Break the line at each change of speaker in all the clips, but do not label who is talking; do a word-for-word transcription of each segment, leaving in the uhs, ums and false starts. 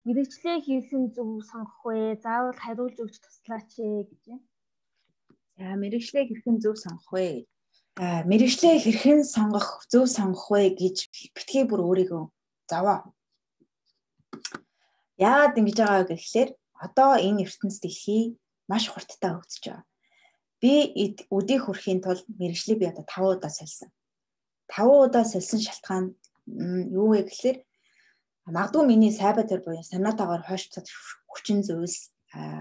Мэргэжлээ хийсэн зөв сонгох вэ? Заавал хариулж өгч туслаач ээ гэж юм.
За мэргэжлээ хэрхэн зөв сонгох вэ? Аа мэргэжлээ хэрхэн сонгох, зөв сонгох вэ гэж битгий бүр өөрийгөө зовоо. Яагаад ингэж байгаа вэ гэхлээр одоо энэ ертөнцийн дэлхий маш хурдтай хөгжиж байгаа. Би өдий хүрэхийн тулд мэргэжлээ би одоо таван удаа сольсон. таван удаа сольсон шалтгаан юу вэ гэхлээр магадгүй миний сайбатер буюу санаатаагаар хойш цад хүчин зүйлс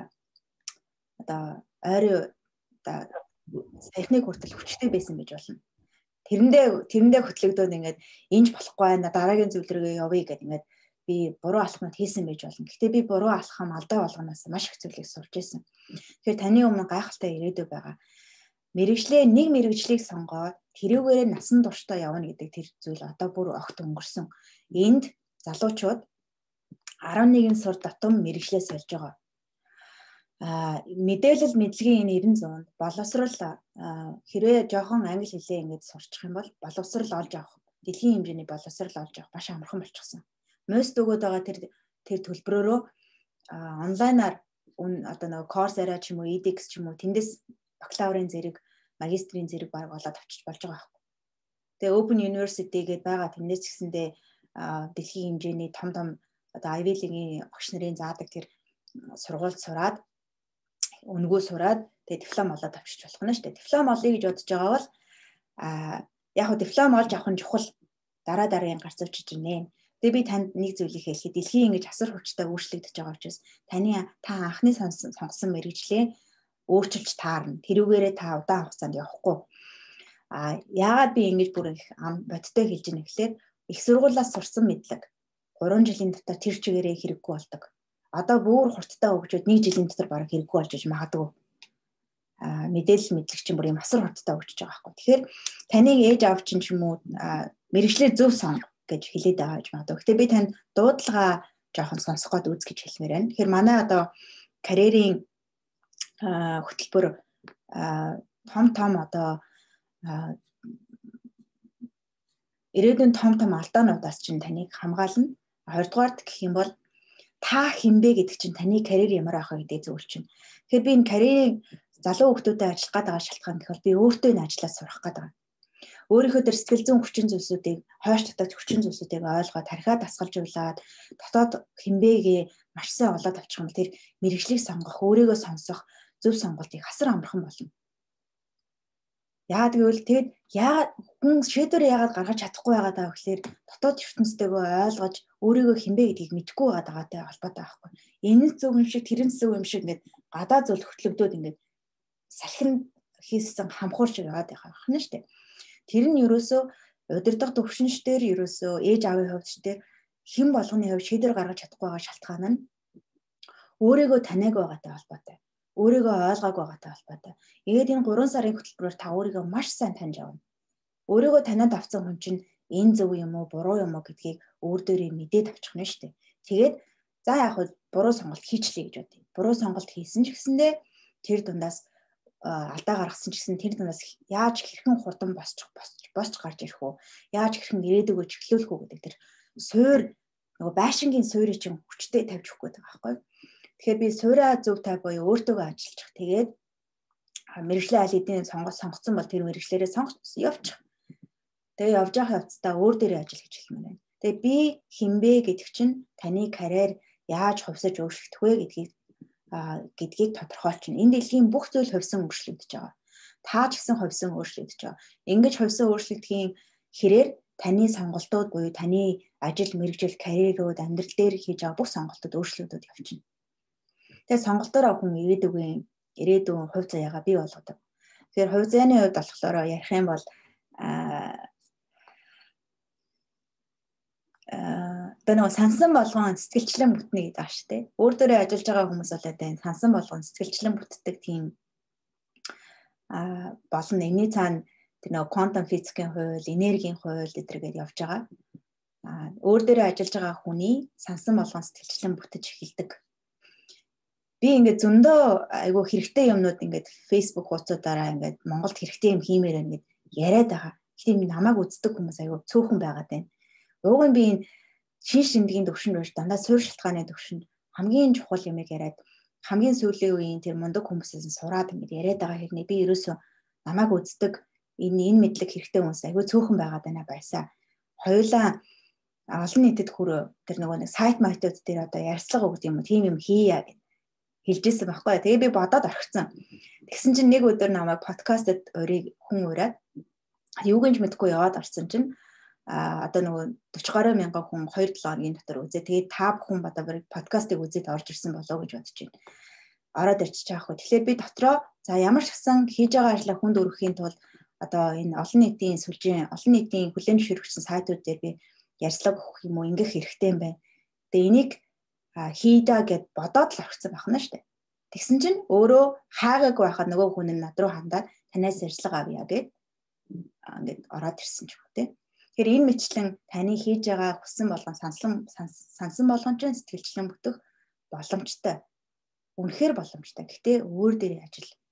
одоо ойрын одоо саяхныг хүртэл хүчтэй байсан гэж болно. Тэрэндээ тэрэндээ хөтлөгдөөд ингээд энж болохгүй байна. Дараагийн зүйл рүү явъя гэдэг ингээд би буруу алхмад хийсэн байж болно. Гэхдээ би буруу алхам алдаа болгоноос маш их зүйлийг сурч ирсэн. Тэгэхээр таны өмнө гайхалтай ирээдүй байгаа. Мэргэжлээ нэг мэргэжлийг сонгоод тэрүүгээрээ насан туршдаа явна гэдэг тэр зүйл одоо бүр огт өнгөрсөн. Энд залуучууд арван нэгэн сур дотом мэргэжлээ сольж байгаа. А мэдээлэл мэдлэгийн энэ эрдэнэ зуунд боловсрал хэрвээ жоохон англи хэлээ ингэж сурчих юм бол боловсрал олж авах, дэлхийн хэмжээний боловсрал олж авах маш амархан болчихсон. Мост өгөөд байгаа тэр тэр төлбөрөөрөө онлайнаар одоо нэг Coursera ч юм уу, edX ч юм уу тэндээс бакалаврын зэрэг, магистрийн зэрэг баг олоод авчиж болж байгаа байхгүй. Тэгээ Open University гэдээ байгаа тэндээс ч гэсэндээ дэлхийн хэмжээний том том одоо Ivy League-ийн багш нарын заадаг тэр сургуульд сураад өнгөө сураад тэгээ диплом олоод авчиж болох нь шүү дээ. Диплом олъё гэж бодож байгаа бол а яг хөө диплом олж авах нь чухал. Дараа дараагийн гарц авчиж гинэ. Тэгээ би танд нэг зүйлийг хэлэхэд дэлхийн ингэж асар хүчтэй өөрчлөгдөж байгаа учраас таны та анхны сонгосон мэргэжлээ өөрчилж таарна. Тэрүүгээрээ та удаан хугацаанд явахгүй. А яагаад би ингэж бүр их бодтой хэлж ийнэ гэхлээр их сургуулиас сурсан мэдлэг гурван жилийн дотор тэр чигээрээ хэрэггүй болдог. Одоо бүр хурдтай хөгжөөд нэг жилийн дотор бараг хэрэггүй болж иж магадгүй. А мэдээлэл мэдлэг чинь бүр юм асар хурдтай хөгжиж байгаа байхгүй. Тэгэхээр таныг ээж аав чинь ч юм уу мэргэжлээ зөв сонго гэж хэлээд байгаа гэж магадгүй. Гэтэ би танд дуудлага жоохон сонсох гээд үз гэж хэлмээр байна. Тэгэхээр манай одоо карьерийн хөтөлбөр том том одоо ирээдүйн том том алдаануудаас чинь таныг хамгаална. Хоёрдугаард гэх юм бол та хинбэ гэдэг чинь таны карьер ямар ахаа гэдэг зөвлөж байна. Тэгэхээр би энэ карьерийн залуу хүмүүстэй ажиллах гээд байгаа шалтгаан гэхэл би өөртөө энэ ажлаа сурах гээд байгаа. Өөрийнхөө төр сэтгэл зүйн хүчин зүйлсүүдийг хойш татаж хүчин зүйлсүүдийг ойлгоод тархиа дасгалжуулаад дотоод хинбэгээ маш сайн олоод авчих юм бол тэр мэргэжлийг сонгох, өөрийгөө сонсох зөв сонголтыг асар амархан болно. Яагаад гэвэл тэгэд яагаад хүн шийдвэр яагаад гаргаж чадахгүй байгаа даа гэхлээр дотоод ертөнцтэйгөө ойлгож өөрийгөө хинбэ гэдгийг мэдэхгүй байгаа даатай холбоотой байхгүй. Энэ зөв юм шиг тэрэн зөв юм шиг ингээд гадаа зүйл хөтлөгдөөд ингээд салхин хийсэн хамхуур шиг яваад байгаа юм шүү дээ. Тэр нь ерөөсөө удирдах төвшинчдэр ерөөсөө ээж аавын хувьд ч тэр хэн болгоны хувьд шийдвэр гаргаж чадахгүй байгаа шалтгаан нь өөрийгөө таниаг байгаатай холбоотой. Өөрийгөө ойлгоогүй байгаатай холбоотой. Тэгээд энэ гурван сарын хөтөлбөрөөр та өөрийгөө маш сайн таньж авна. Өөрийгөө таниад авсан хүн чинь энэ зөв юм уу, буруу юм уу гэдгийг өөр дээрээ мэдээд авчих нь шүү дээ. Тэгээд за яг хөө буруу сонголт хийчлээ гэж бодъё. Буруу сонголт хийсэн ч гэсэндээ тэр дундаас алдаа гаргасан ч гэсэн тэр дундаас яаж хэрхэн хурдан босч босч гарч ирэх үү? Яаж хэрхэн ирээдүгөө чиглүүлэх үү гэдэг тэр суур нөгөө байшингийн суурийг чинь хүчтэй тавьж өгөх гэдэг байгаа байхгүй юу? Тэгэхээр би суураа зөв тай боёо өөртөөгөө ажиллах. Тэгээд мэргэжлийн аль хэдийн сонгож сонгоцсон бол тэр мэргэжлэрээ сонгож явчих. Тэгээ явж явах явцдаа өөр дээрээ ажил гэж хэлмээр байна. Тэгээ би хинбэ гэдэг чинь таны карьер яаж хувьсаж өөрчлөгдөх вэ гэдгийг гэдгийг тодорхойлчихно. Энэ дэлхийн бүх зүйл хувьсан өөрчлөгдөж байгаа. Та ч гэсэн хувьсан өөрчлөгдөж байгаа. Ингэж хувьсан өөрчлөгдөхийн хэрээр таны сонголтууд буюу таны ажил, мэргэжил, карьерүүд, амьдрал дээр хийж байгаа бүх сонголтууд өөрчлөгдөж явчихна. Тэгээ сонголтоороо хүн ирээдүгийн ирээдүйн хувь заяагаа бий болгодог. Тэгэхээр хувь заяаны хувьд болохоор ярих юм бол аа одоо нэг сансан болгон сэтгэлчлэн бүтнэ гэдэг ааш тий. Өөр дөрөө ажиллаж байгаа хүмүүс бол одоо энэ сансан болгон сэтгэлчлэн бүтдэг тийм а болно. Энэний цаана тэр нэг квантум физикийн хууль, энергийн хууль гэдэргээд явж байгаа. А өөр дөрөө ажиллаж байгаа хүний сансан болгон сэтгэлчлэн бүтэж эхэлдэг. Би ингээд зөндөө айгүй хэрэгтэй юмнууд ингээд Facebook хуудасаараа ингээд Монголд хэрэгтэй юм хиймээр ингээд яриад байгаа. Гэхдээ намайг үздэг хүмүүс айгүй цөөхөн байгаад байна. Уг нь би энэ шин шиндэгийн төвшөнд урьж дандаа суурь шалтгааны төвшөнд хамгийн чухал юмыг яриад хамгийн сүүлийн үеийн тэр мундаг хүмүүсээс сураад ингэж яриад байгаа хэрнээ би ерөөсөө намайг үздэг энэ энэ мэдлэг хэрэгтэй хүмүүс айгүй цөөхөн байгаад байна байсаа. Хоёулаа олон нийтэд хүрээ тэр нөгөө нэг сайт майтууд дээр одоо ярьцлага өгд юм уу тийм юм хийя гэж хэлжсэн байхгүй. Тэгээ би бодоод орхисон. Тэгсэн чинь нэг өдөр намайг подкастэд өрийг хүн ураад юу гэнж мэдгүй яваад орсон чинь а одоо нөгөө forty гаруй мянган хүн two seven хоногийн дотор үзээ. Тэгээд та бүхэн одоо подкастыг үзээд орж ирсэн болоо гэж бодож байна. Ороод ирчих чаахгүй. Тэгэхээр би дотроо за ямар ч гэсэн хийж байгаа ажлаа хүнд өргөхийн тулд одоо энэ олон нийтийн сүлжээ, олон нийтийн хүлээн зөвшөөрөгчсөн сайтууд дээр би ярьцлага өгөх юм уу, ингэх хэрэгтэй юм байна. Тэгээ энийг хийдаа гэд бодоод л орчихсон байна шүү дээ. Тэгсэн чинь өөрөө хаагаагүй байхад нөгөө хүн нь над руу хандаад танаас ярьцлага авъя гэд ингээд ороод ирсэн ч юм уу. Тэгэхээр энэ мэтлэн таны хийж байгаа хүссэн болгон санслан сансан болгон ч сэтгэлчлэн бүтэх боломжтой. Үнэхээр боломжтой. Гэхдээ өөр дээр ажил